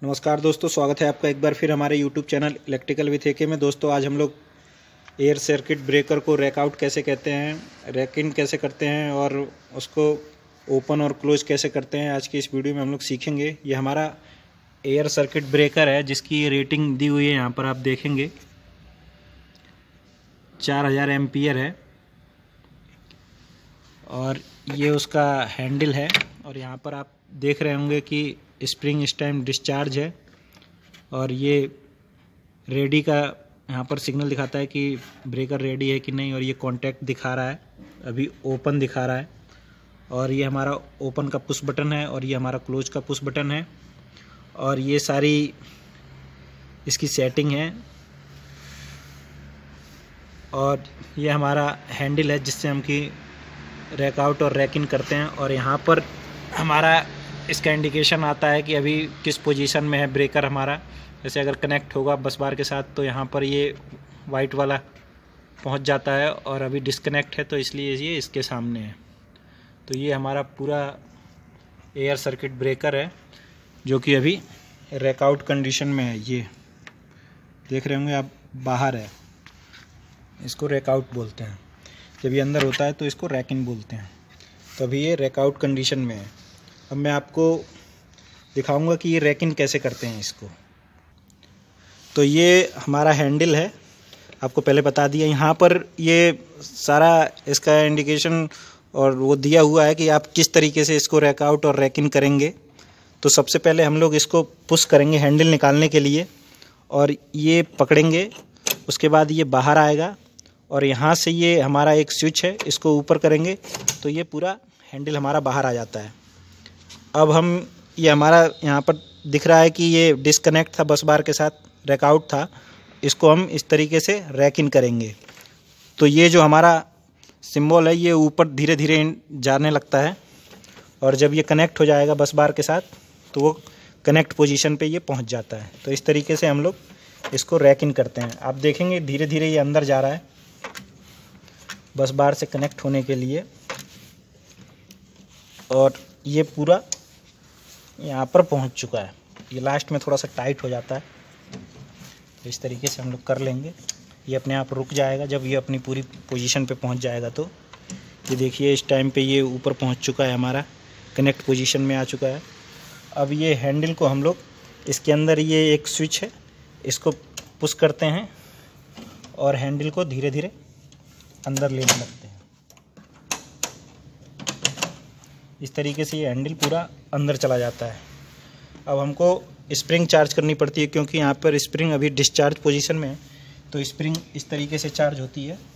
नमस्कार दोस्तों, स्वागत है आपका एक बार फिर हमारे YouTube channel electrical with AK में। दोस्तों आज हम लोग एयर सर्किट ब्रेकर को रैक आउट कैसे कहते हैं, रैक इन कैसे करते हैं और उसको ओपन और क्लोज कैसे करते हैं, आज की इस वीडियो में हम लोग सीखेंगे। ये हमारा एयर सर्किट ब्रेकर है जिसकी रेटिंग दी हुई है, यहाँ पर आप देखेंगे 4000 एम्पियर है और ये उसका हैंडल है। और यहाँ पर आप देख रहे होंगे कि स्प्रिंग इस टाइम डिस्चार्ज है और ये रेडी का यहाँ पर सिग्नल दिखाता है कि ब्रेकर रेडी है कि नहीं, और ये कॉन्टैक्ट दिखा रहा है, अभी ओपन दिखा रहा है। और ये हमारा ओपन का पुश बटन है और ये हमारा क्लोज का पुश बटन है और ये सारी इसकी सेटिंग है। और ये हमारा हैंडल है जिससे हम कि रैक आउट और रैक इन करते हैं। और यहाँ पर हमारा इसका इंडिकेशन आता है कि अभी किस पोजीशन में है ब्रेकर हमारा। जैसे अगर कनेक्ट होगा बस बार के साथ तो यहाँ पर ये वाइट वाला पहुँच जाता है, और अभी डिस्कनेक्ट है तो इसलिए ये इसके सामने है। तो ये हमारा पूरा एयर सर्किट ब्रेकर है जो कि अभी रैक आउट कंडीशन में है। ये देख रहे होंगे आप, बाहर है, इसको रैक आउट बोलते हैं। जब ये अंदर होता है तो इसको रैक इन बोलते हैं। तो अभी ये रैक आउट कंडीशन में है। अब मैं आपको दिखाऊंगा कि ये रैक इन कैसे करते हैं इसको। तो ये हमारा हैंडल है, आपको पहले बता दिया। यहाँ पर ये सारा इसका इंडिकेशन और वो दिया हुआ है कि आप किस तरीके से इसको रैक आउट और रैक इन करेंगे। तो सबसे पहले हम लोग इसको पुश करेंगे हैंडल निकालने के लिए, और ये पकड़ेंगे। उसके बाद ये बाहर आएगा और यहाँ से ये हमारा एक स्विच है, इसको ऊपर करेंगे तो ये पूरा हैंडल हमारा बाहर आ जाता है। अब हम ये हमारा यहाँ पर दिख रहा है कि ये डिस्कनेक्ट था, बस बार के साथ रैक आउट था। इसको हम इस तरीके से रैक इन करेंगे। तो ये जो हमारा सिंबल है ये ऊपर धीरे धीरे जाने लगता है, और जब ये कनेक्ट हो जाएगा बस बार के साथ तो वो कनेक्ट पोजीशन पे ये पहुँच जाता है। तो इस तरीके से हम लोग इसको रैक इन करते हैं। आप देखेंगे धीरे धीरे ये अंदर जा रहा है बस बार से कनेक्ट होने के लिए, और ये पूरा यहाँ पर पहुँच चुका है। ये लास्ट में थोड़ा सा टाइट हो जाता है, तो इस तरीके से हम लोग कर लेंगे। ये अपने आप रुक जाएगा जब ये अपनी पूरी पोजीशन पे पहुँच जाएगा। तो ये देखिए इस टाइम पे ये ऊपर पहुँच चुका है, हमारा कनेक्ट पोजीशन में आ चुका है। अब ये हैंडल को हम लोग, इसके अंदर ये एक स्विच है, इसको पुश करते हैं और हैंडल को धीरे धीरे अंदर लेने लगते हैं। इस तरीके से ये हैंडल पूरा अंदर चला जाता है। अब हमको स्प्रिंग चार्ज करनी पड़ती है क्योंकि यहाँ पर स्प्रिंग अभी डिस्चार्ज पोजीशन में है। तो स्प्रिंग इस तरीके से चार्ज होती है।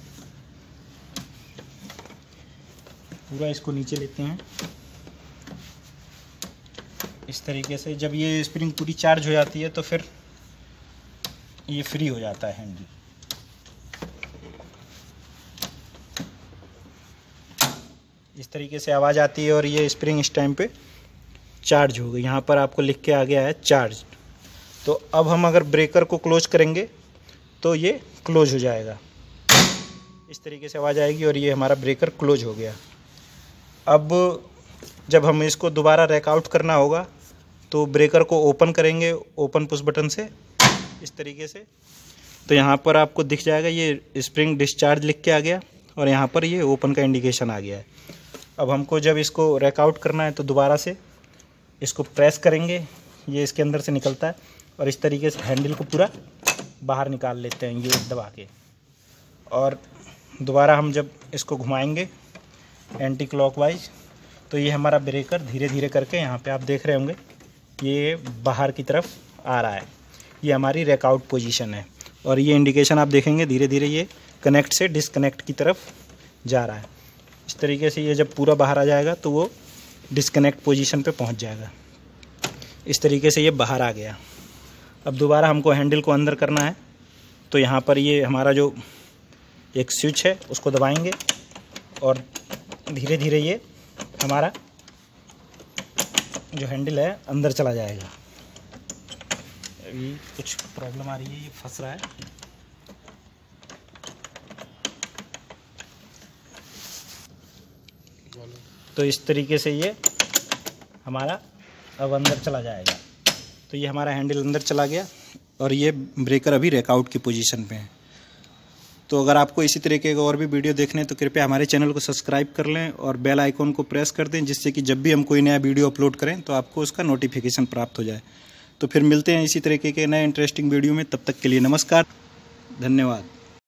पूरा इसको नीचे लेते हैं इस तरीके से। जब ये स्प्रिंग पूरी चार्ज हो जाती है तो फिर ये फ्री हो जाता है हैंडल। इस तरीके से आवाज़ आती है और ये स्प्रिंग इस टाइम पे चार्ज हो गई। यहाँ पर आपको लिख के आ गया है चार्ज। तो अब हम अगर ब्रेकर को क्लोज करेंगे तो ये क्लोज हो जाएगा, इस तरीके से आवाज़ आएगी और ये हमारा ब्रेकर क्लोज हो गया। अब जब हम इसको दोबारा रैक आउट करना होगा तो ब्रेकर को ओपन करेंगे, ओपन पुश बटन से इस तरीके से। तो यहाँ पर आपको दिख जाएगा ये स्प्रिंग डिस्चार्ज लिख के आ गया और यहाँ पर ये ओपन का इंडिकेशन आ गया है। अब हमको जब इसको रैक आउट करना है तो दोबारा से इसको प्रेस करेंगे, ये इसके अंदर से निकलता है, और इस तरीके से हैंडल को पूरा बाहर निकाल लेते हैं ये दबा के। और दोबारा हम जब इसको घुमाएंगे एंटी क्लॉकवाइज तो ये हमारा ब्रेकर धीरे धीरे करके, यहाँ पे आप देख रहे होंगे ये बाहर की तरफ आ रहा है। ये हमारी रैक आउट पोजीशन है और ये इंडिकेशन आप देखेंगे धीरे धीरे ये कनेक्ट से डिस्कनेक्ट की तरफ जा रहा है। इस तरीके से ये जब पूरा बाहर आ जाएगा तो वो डिस्कनेक्ट पोजीशन पे पहुंच जाएगा। इस तरीके से ये बाहर आ गया। अब दोबारा हमको हैंडल को अंदर करना है तो यहाँ पर ये हमारा जो एक स्विच है उसको दबाएंगे और धीरे धीरे ये हमारा जो हैंडल है अंदर चला जाएगा। अभी कुछ प्रॉब्लम आ रही है, ये फंस रहा है। तो इस तरीके से ये हमारा अब अंदर चला जाएगा। तो ये हमारा हैंडल अंदर चला गया और ये ब्रेकर अभी रेकआउट की पोजीशन पे है। तो अगर आपको इसी तरीके का और भी वीडियो देखने तो कृपया हमारे चैनल को सब्सक्राइब कर लें और बेल आइकॉन को प्रेस कर दें, जिससे कि जब भी हम कोई नया वीडियो अपलोड करें तो आपको उसका नोटिफिकेशन प्राप्त हो जाए। तो फिर मिलते हैं इसी तरीके के नए इंटरेस्टिंग वीडियो में। तब तक के लिए नमस्कार, धन्यवाद।